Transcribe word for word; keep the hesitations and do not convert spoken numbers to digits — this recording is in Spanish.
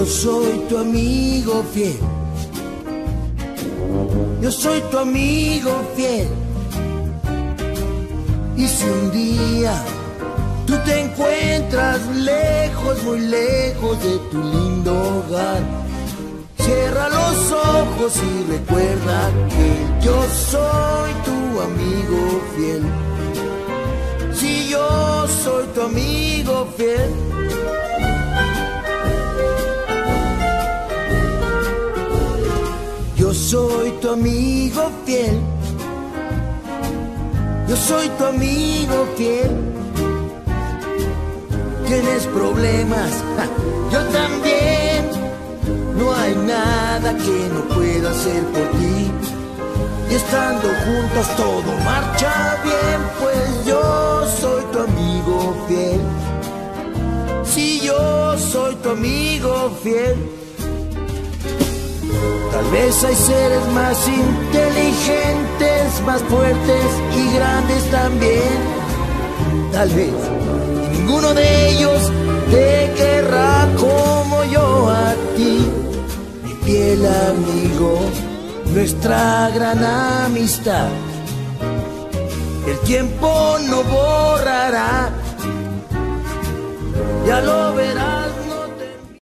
soy tu amigo fiel. Yo soy tu amigo fiel. Y si un día tú te encuentras lejos, muy lejos de tu lindo hogar, cierra los ojos y recuerda que yo soy tu amigo fiel. Si yo soy tu amigo fiel. Yo soy tu amigo fiel. Yo soy tu amigo fiel. Tienes problemas, ¡ja! Yo también. No hay nada que no pueda hacer por ti. Y estando juntos todo marcha bien, pues yo soy tu amigo fiel. Si yo soy tu amigo fiel. Tal vez hay seres más inteligentes, más fuertes y grandes también. Tal vez y ninguno de ellos te querrá como yo a ti, mi fiel amigo, nuestra gran amistad. El tiempo no borrará, ya lo verás.